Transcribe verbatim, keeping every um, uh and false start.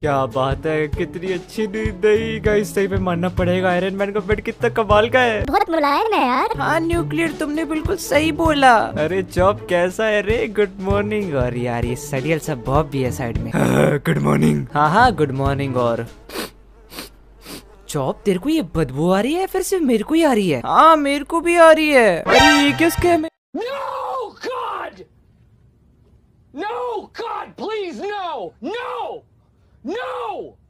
क्या बात है, कितनी अच्छी नींद आई गाइस। सही में मानना पड़ेगा आयरन मैन का बेड कितना कमाल का है। बहुत मुलायम है यार। हाँ न्यूक्लियर, तुमने बिल्कुल सही बोला। अरे जॉब कैसा है रे? Good morning. और यार ये सडियल सा बॉब भी है साइड में। Good morning. हाँ हाँ गुड मॉर्निंग। और जॉब तेरे को ये बदबू आ रही है फिर सिर्फ मेरे को ही आ रही है? हाँ मेरे को भी आ रही है। अरे ये क्या स्कैम है? No, God! No, God, please, no! No! No!